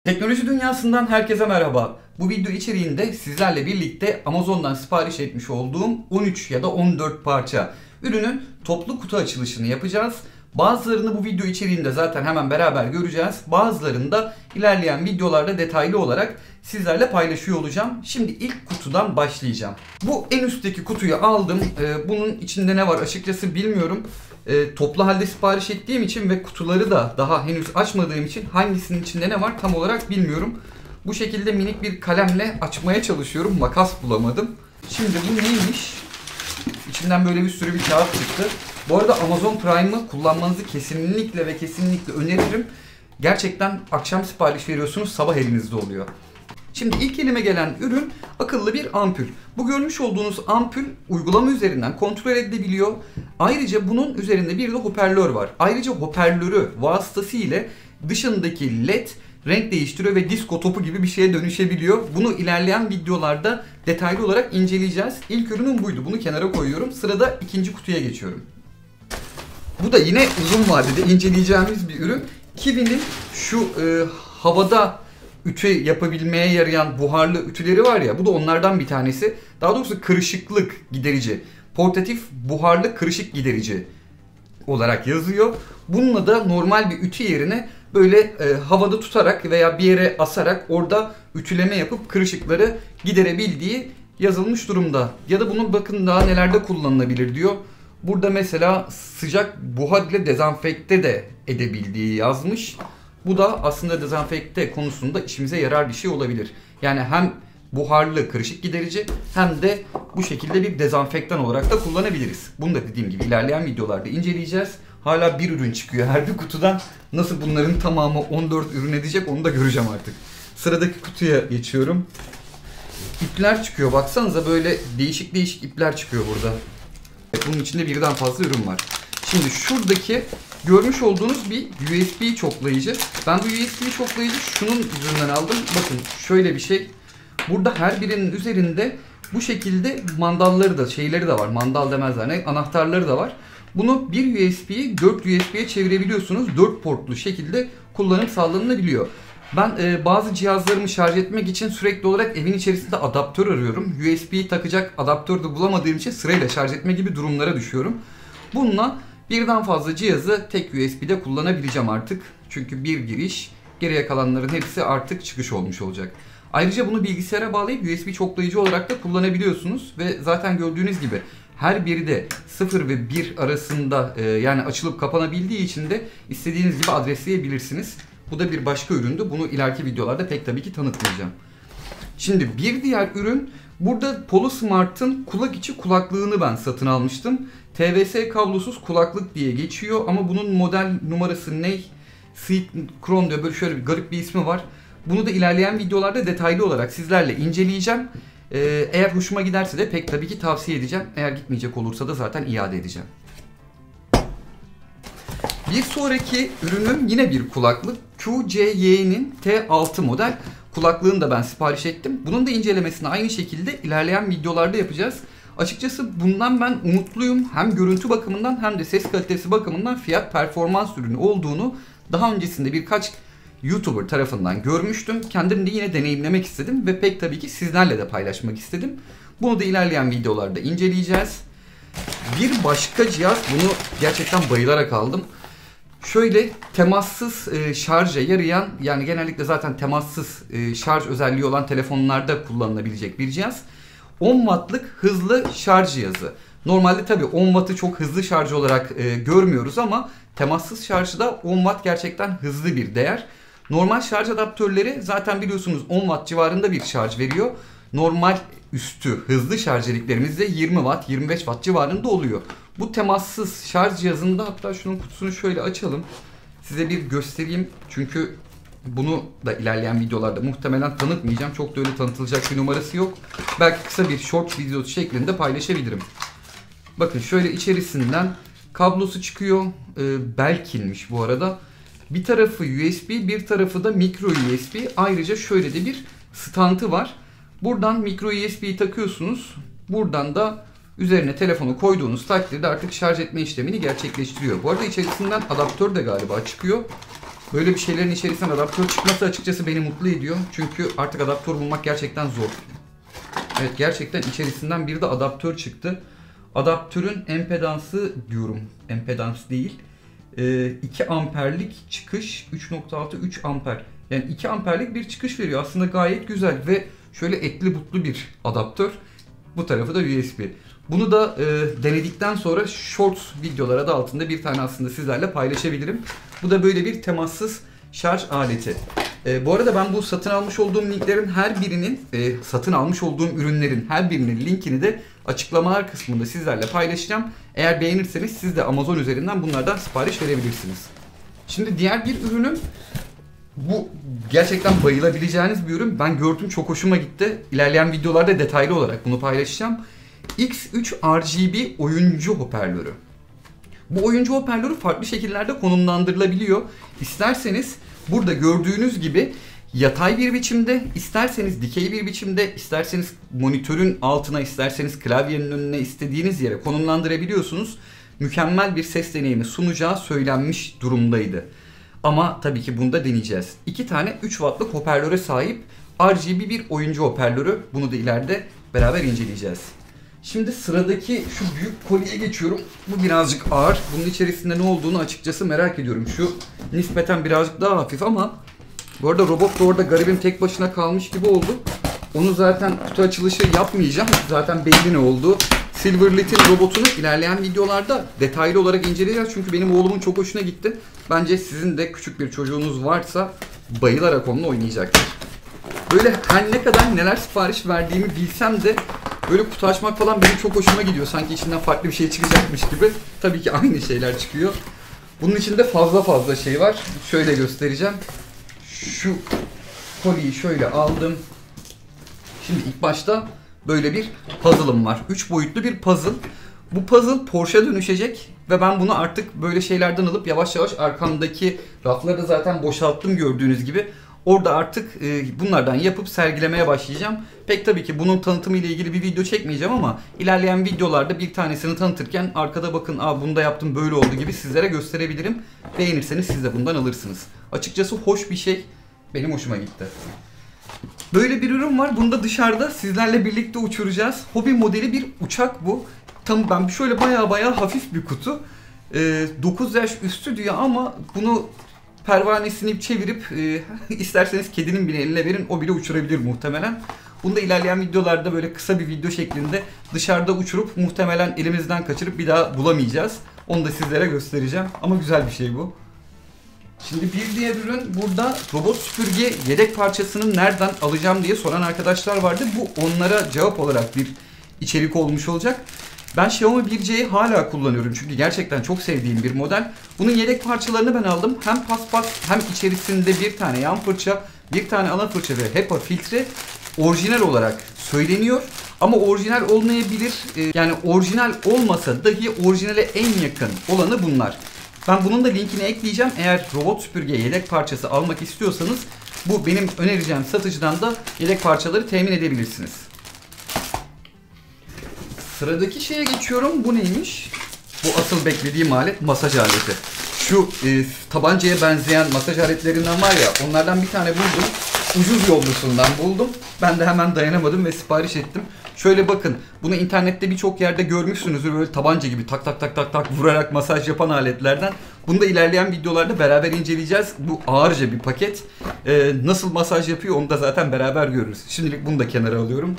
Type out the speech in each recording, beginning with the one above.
Teknoloji dünyasından herkese merhaba. Bu video içeriğinde sizlerle birlikte Amazon'dan sipariş etmiş olduğum 13 ya da 14 parça ürünün toplu kutu açılışını yapacağız. Bazılarını bu video içeriğinde zaten hemen beraber göreceğiz. Bazılarını da ilerleyen videolarda detaylı olarak sizlerle paylaşıyor olacağım. Şimdi ilk kutudan başlayacağım. Bu en üstteki kutuyu aldım. Bunun içinde ne var açıkçası bilmiyorum. Toplu halde sipariş ettiğim için ve kutuları da daha henüz açmadığım için hangisinin içinde ne var tam olarak bilmiyorum. Bu şekilde minik bir kalemle açmaya çalışıyorum. Makas bulamadım. Şimdi bu neymiş? İçinden böyle bir sürü bir kağıt çıktı. Bu arada Amazon Prime'ı kullanmanızı kesinlikle ve kesinlikle öneririm. Gerçekten akşam sipariş veriyorsunuz, sabah elinizde oluyor. Şimdi ilk elime gelen ürün akıllı bir ampul. Bu görmüş olduğunuz ampul uygulama üzerinden kontrol edilebiliyor. Ayrıca bunun üzerinde bir de hoparlör var. Ayrıca hoparlörü vasıtasıyla dışındaki led renk değiştiriyor ve disko topu gibi bir şeye dönüşebiliyor. Bunu ilerleyen videolarda detaylı olarak inceleyeceğiz. İlk ürünüm buydu. Bunu kenara koyuyorum. Sırada ikinci kutuya geçiyorum. Bu da yine uzun vadede inceleyeceğimiz bir ürün. Kiwi'nin şu havada ütü yapabilmeye yarayan buharlı ütüleri var ya, bu da onlardan bir tanesi. Daha doğrusu kırışıklık giderici. Portatif buharlı kırışık giderici olarak yazıyor. Bununla da normal bir ütü yerine böyle havada tutarak veya bir yere asarak orada ütüleme yapıp kırışıkları giderebildiği yazılmış durumda. Ya da bunun bakın daha nelerde kullanılabilir diyor. Burada mesela sıcak buhar ile dezenfekte de edebildiği yazmış. Bu da aslında dezenfekte konusunda işimize yarar bir şey olabilir. Yani hem buharlı kırışık giderici hem de bu şekilde bir dezenfektan olarak da kullanabiliriz. Bunu da dediğim gibi ilerleyen videolarda inceleyeceğiz. Hala bir ürün çıkıyor her bir kutudan. Nasıl bunların tamamı 14 ürün edecek onu da göreceğim artık. Sıradaki kutuya geçiyorum. İpler çıkıyor. Baksanıza böyle değişik değişik ipler çıkıyor burada. Bunun içinde birden fazla ürün var. Şimdi şuradaki görmüş olduğunuz bir USB çoklayıcı. Ben bu USB çoklayıcı şunun üzerinden aldım. Bakın şöyle bir şey. Burada her birinin üzerinde bu şekilde mandalları da şeyleri de var. Mandal demezler ne? Anahtarları da var. Bunu bir USB'yi 4 USB'ye çevirebiliyorsunuz. 4 portlu şekilde kullanım sağlanabiliyor. Ben bazı cihazlarımı şarj etmek için sürekli olarak evin içerisinde adaptör arıyorum. USB'yi takacak adaptör de bulamadığım için sırayla şarj etme gibi durumlara düşüyorum. Bununla birden fazla cihazı tek USB'de kullanabileceğim artık. Çünkü bir giriş, geriye kalanların hepsi artık çıkış olmuş olacak. Ayrıca bunu bilgisayara bağlayıp USB çoklayıcı olarak da kullanabiliyorsunuz. Ve zaten gördüğünüz gibi her biri de 0 ve 1 arasında yani açılıp kapanabildiği için de istediğiniz gibi adresleyebilirsiniz. Bu da bir başka üründü. Bunu ileriki videolarda pek tabii ki tanıtmayacağım. Şimdi bir diğer ürün, burada Polosmart'ın kulak içi kulaklığını ben satın almıştım. TVS kablosuz kulaklık diye geçiyor ama bunun model numarası ne? Synchron diyor, böyle şöyle bir garip bir ismi var. Bunu da ilerleyen videolarda detaylı olarak sizlerle inceleyeceğim. Eğer hoşuma giderse de pek tabii ki tavsiye edeceğim. Eğer gitmeyecek olursa da zaten iade edeceğim. Bir sonraki ürünüm yine bir kulaklık. QCY'nin T6 model kulaklığını da ben sipariş ettim. Bunun da incelemesini aynı şekilde ilerleyen videolarda yapacağız. Açıkçası bundan ben umutluyum. Hem görüntü bakımından hem de ses kalitesi bakımından fiyat performans ürünü olduğunu daha öncesinde birkaç YouTuber tarafından görmüştüm. Kendim de yine deneyimlemek istedim ve pek tabii ki sizlerle de paylaşmak istedim. Bunu da ilerleyen videolarda inceleyeceğiz. Bir başka cihaz, bunu gerçekten bayılarak aldım. Şöyle temassız şarja yarayan, yani genellikle zaten temassız şarj özelliği olan telefonlarda kullanılabilecek bir cihaz. 10 wattlık hızlı şarj cihazı. Normalde tabii 10 wattı çok hızlı şarj olarak görmüyoruz ama temassız şarjda 10 watt gerçekten hızlı bir değer. Normal şarj adaptörleri zaten biliyorsunuz 10 watt civarında bir şarj veriyor. Normal üstü hızlı şarj dediklerimizde 20 watt 25 watt civarında oluyor. Bu temassız şarj cihazında, hatta şunun kutusunu şöyle açalım. Size bir göstereyim. Çünkü bunu da ilerleyen videolarda muhtemelen tanıtmayacağım. Çok da öyle tanıtılacak bir numarası yok. Belki kısa bir short videosu şeklinde paylaşabilirim. Bakın şöyle içerisinden kablosu çıkıyor. Belkin'miş bu arada. Bir tarafı USB, bir tarafı da micro USB. Ayrıca şöyle de bir standı var. Buradan micro USB'yi takıyorsunuz. Buradan da üzerine telefonu koyduğunuz takdirde artık şarj etme işlemini gerçekleştiriyor. Bu arada içerisinden adaptör de galiba çıkıyor. Böyle bir şeylerin içerisinden adaptör çıkması açıkçası beni mutlu ediyor. Çünkü artık adaptör bulmak gerçekten zor. Evet, gerçekten içerisinden bir de adaptör çıktı. Adaptörün empedansı diyorum. Empedans değil. 2 amperlik çıkış, 3.6 3 amper. Yani 2 amperlik bir çıkış veriyor. Aslında gayet güzel ve şöyle etli butlu bir adaptör. Bu tarafı da USB. Bunu da denedikten sonra shorts videolara da altında bir tane aslında sizlerle paylaşabilirim. Bu da böyle bir temassız şarj aleti. Bu arada ben bu satın almış olduğum linklerin her birinin, satın almış olduğum ürünlerin her birinin linkini de açıklamalar kısmında sizlerle paylaşacağım. Eğer beğenirseniz siz de Amazon üzerinden bunlardan sipariş verebilirsiniz. Şimdi diğer bir ürünüm, bu gerçekten bayılabileceğiniz bir ürün. Ben gördüm, çok hoşuma gitti. İlerleyen videolarda detaylı olarak bunu paylaşacağım. X3 RGB oyuncu hoparlörü. Bu oyuncu hoparlörü farklı şekillerde konumlandırılabiliyor. İsterseniz burada gördüğünüz gibi yatay bir biçimde, isterseniz dikey bir biçimde, isterseniz monitörün altına, isterseniz klavyenin önüne, istediğiniz yere konumlandırabiliyorsunuz. Mükemmel bir ses deneyimi sunacağı söylenmiş durumdaydı. Ama tabii ki bunu da deneyeceğiz. 2 tane 3 wattlık hoparlöre sahip RGB bir oyuncu hoparlörü. Bunu da ileride beraber inceleyeceğiz. Şimdi sıradaki şu büyük kolyeye geçiyorum. Bu birazcık ağır. Bunun içerisinde ne olduğunu açıkçası merak ediyorum. Şu nispeten birazcık daha hafif ama bu arada robot da orada garibim tek başına kalmış gibi oldu. Onu zaten kutu açılışı yapmayacağım. Zaten belli ne oldu. Silverlight'in robotunu ilerleyen videolarda detaylı olarak inceleyeceğiz. Çünkü benim oğlumun çok hoşuna gitti. Bence sizin de küçük bir çocuğunuz varsa bayılarak onunla oynayacaktır. Böyle her ne kadar neler sipariş verdiğimi bilsem de böyle kutu açmak falan benim çok hoşuma gidiyor. Sanki içinden farklı bir şey çıkacakmış gibi. Tabii ki aynı şeyler çıkıyor. Bunun içinde fazla şey var. Şöyle göstereceğim. Şu kolyeyi şöyle aldım. Şimdi ilk başta böyle bir puzzle'ım var. 3 boyutlu bir puzzle. Bu puzzle Porsche'a dönüşecek ve ben bunu artık böyle şeylerden alıp yavaş yavaş arkamdaki rafları zaten boşalttım gördüğünüz gibi. Orada artık bunlardan yapıp sergilemeye başlayacağım. Pek tabii ki bunun tanıtımı ile ilgili bir video çekmeyeceğim ama ilerleyen videolarda bir tanesini tanıtırken arkada bakın, "Aa, bunu da yaptım, böyle oldu" gibi sizlere gösterebilirim. Beğenirseniz siz de bundan alırsınız. Açıkçası hoş bir şey. Benim hoşuma gitti. Böyle bir ürün var. Bunu da dışarıda sizlerle birlikte uçuracağız. Hobi modeli bir uçak bu. Tam ben şöyle baya hafif bir kutu. 9 yaş üstü diyor ama bunu pervanesini çevirip isterseniz kedinin bile eline verin, o bile uçurabilir muhtemelen. Bunu da ilerleyen videolarda böyle kısa bir video şeklinde dışarıda uçurup muhtemelen elimizden kaçırıp bir daha bulamayacağız. Onu da sizlere göstereceğim. Ama güzel bir şey bu. Şimdi bir diğer ürün, burada robot süpürge yedek parçasını nereden alacağım diye soran arkadaşlar vardı. Bu onlara cevap olarak bir içerik olmuş olacak. Ben Xiaomi 1C'yi hala kullanıyorum çünkü gerçekten çok sevdiğim bir model. Bunun yedek parçalarını ben aldım. Hem paspas hem içerisinde bir tane yan fırça, bir tane ana fırça ve HEPA filtre orijinal olarak söyleniyor. Ama orijinal olmayabilir. Yani orijinal olmasa dahi orijinale en yakın olanı bunlar. Ben bunun da linkini ekleyeceğim. Eğer robot süpürge yedek parçası almak istiyorsanız bu benim önereceğim satıcıdan da yedek parçaları temin edebilirsiniz. Sıradaki şeye geçiyorum. Bu neymiş? Bu asıl beklediğim alet, masaj aleti. Şu tabancaya benzeyen masaj aletlerinden var ya, onlardan bir tane buldum. Ucuz yollusundan buldum. Ben de hemen dayanamadım ve sipariş ettim. Şöyle bakın, bunu internette birçok yerde görmüşsünüzdür, böyle tabanca gibi tak tak tak tak tak vurarak masaj yapan aletlerden. Bunu da ilerleyen videolarda beraber inceleyeceğiz. Bu ağırca bir paket. Nasıl masaj yapıyor onu da zaten beraber görürüz. Şimdilik bunu da kenara alıyorum.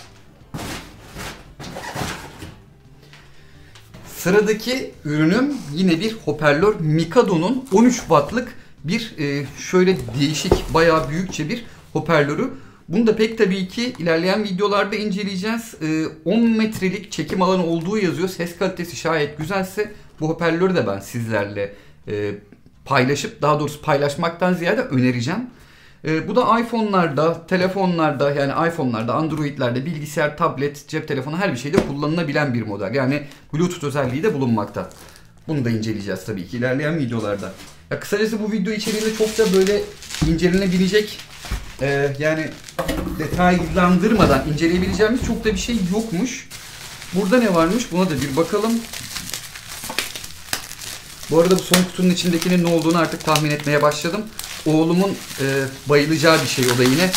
Sıradaki ürünüm yine bir hoparlör. Mikado'nun 13 wattlık bir şöyle değişik, bayağı büyükçe bir hoparlörü. Bunu da pek tabii ki ilerleyen videolarda inceleyeceğiz. 10 metrelik çekim alanı olduğu yazıyor. Ses kalitesi şayet güzelse bu hoparlörü de ben sizlerle paylaşıp, daha doğrusu paylaşmaktan ziyade önereceğim. Bu da iPhone'larda, telefonlarda, yani iPhone'larda, Android'lerde, bilgisayar, tablet, cep telefonu her bir şeyde kullanılabilen bir model. Yani Bluetooth özelliği de bulunmakta. Bunu da inceleyeceğiz tabii ki ilerleyen videolarda. Ya kısacası bu video içeriğinde çok da böyle incelenebilecek, yani detaylandırmadan inceleyebileceğimiz çok da bir şey yokmuş. Burada ne varmış? Buna da bir bakalım. Bu arada bu son kutunun içindekinin ne olduğunu artık tahmin etmeye başladım. Oğlumun bayılacağı bir şey o da yine.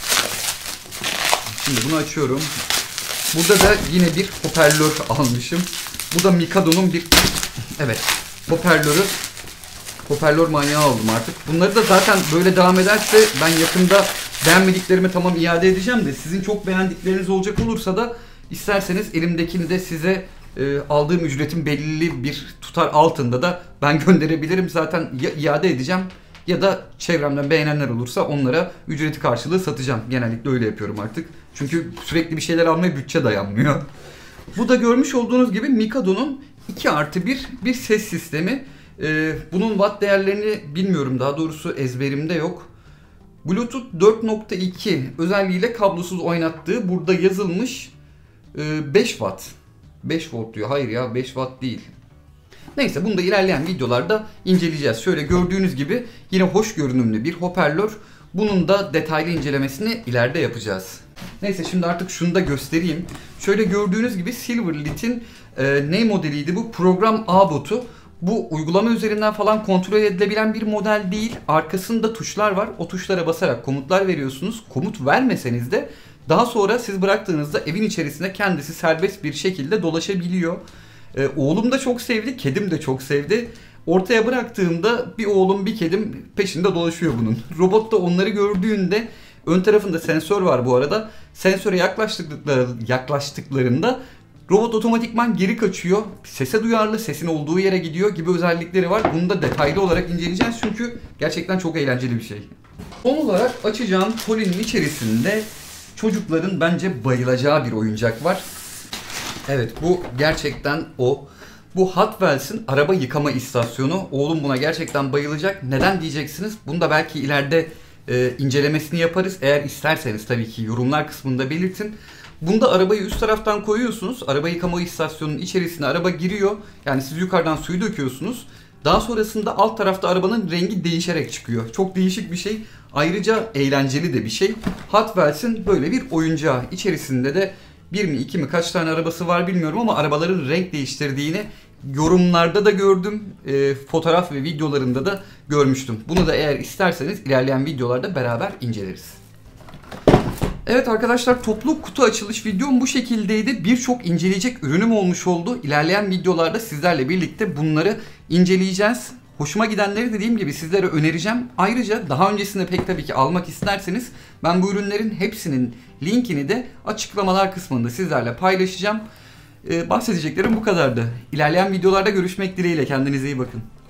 Şimdi bunu açıyorum. Burada da yine bir hoparlör almışım. Bu da Mikado'nun bir... Evet, hoparlör manyağı aldım artık. Bunları da zaten böyle devam ederse ben yakında beğenmediklerimi tamam iade edeceğim de sizin çok beğendikleriniz olacak olursa da isterseniz elimdekini de size aldığım ücretin belli bir tutar altında da ben gönderebilirim. Zaten ya iade edeceğim ya da çevremden beğenenler olursa onlara ücreti karşılığı satacağım. Genellikle öyle yapıyorum artık. Çünkü sürekli bir şeyler almaya bütçe dayanmıyor. Bu da görmüş olduğunuz gibi Mikado'nun 2+1 bir ses sistemi. Bunun watt değerlerini bilmiyorum, daha doğrusu ezberimde yok. Bluetooth 4.2 özelliğiyle kablosuz oynattığı burada yazılmış 5 watt. 5 volt diyor. Hayır ya, 5 watt değil. Neyse, bunu da ilerleyen videolarda inceleyeceğiz. Şöyle gördüğünüz gibi yine hoş görünümlü bir hoparlör. Bunun da detaylı incelemesini ileride yapacağız. Neyse, şimdi artık şunu da göstereyim. Şöyle gördüğünüz gibi Silverlight'in ne modeliydi bu? Program A botu. Bu uygulama üzerinden falan kontrol edilebilen bir model değil. Arkasında tuşlar var. O tuşlara basarak komutlar veriyorsunuz. Komut vermeseniz de daha sonra siz bıraktığınızda evin içerisinde kendisi serbest bir şekilde dolaşabiliyor. Oğlum da çok sevdi, kedim de çok sevdi. Ortaya bıraktığımda bir oğlum bir kedim peşinde dolaşıyor bunun. Robot da onları gördüğünde, ön tarafında sensör var bu arada. Sensöre yaklaştıklarında robot otomatikman geri kaçıyor. Sese duyarlı, sesin olduğu yere gidiyor gibi özellikleri var. Bunu da detaylı olarak inceleyeceğiz çünkü gerçekten çok eğlenceli bir şey. Son olarak açacağım kolinin içerisinde çocukların bence bayılacağı bir oyuncak var. Evet, bu gerçekten o. Bu Hot Wheels'in araba yıkama istasyonu. Oğlum buna gerçekten bayılacak. Neden diyeceksiniz? Bunu da belki ileride incelemesini yaparız. Eğer isterseniz tabii ki yorumlar kısmında belirtin. Bunda arabayı üst taraftan koyuyorsunuz. Araba yıkama istasyonunun içerisine araba giriyor. Yani siz yukarıdan suyu döküyorsunuz. Daha sonrasında alt tarafta arabanın rengi değişerek çıkıyor. Çok değişik bir şey. Ayrıca eğlenceli de bir şey. Hot Wheels'in böyle bir oyuncağı. İçerisinde de bir mi iki mi kaç tane arabası var bilmiyorum ama arabaların renk değiştirdiğini yorumlarda da gördüm. Fotoğraf ve videolarında da görmüştüm. Bunu da eğer isterseniz ilerleyen videolarda beraber inceleriz. Evet arkadaşlar, toplu kutu açılış videom bu şekildeydi. Birçok inceleyecek ürünüm olmuş oldu. İlerleyen videolarda sizlerle birlikte bunları inceleyeceğiz. Hoşuma gidenleri dediğim gibi sizlere önereceğim. Ayrıca daha öncesinde pek tabii ki almak isterseniz ben bu ürünlerin hepsinin linkini de açıklamalar kısmında sizlerle paylaşacağım. Bahsedeceklerim bu kadardı. İlerleyen videolarda görüşmek dileğiyle. Kendinize iyi bakın.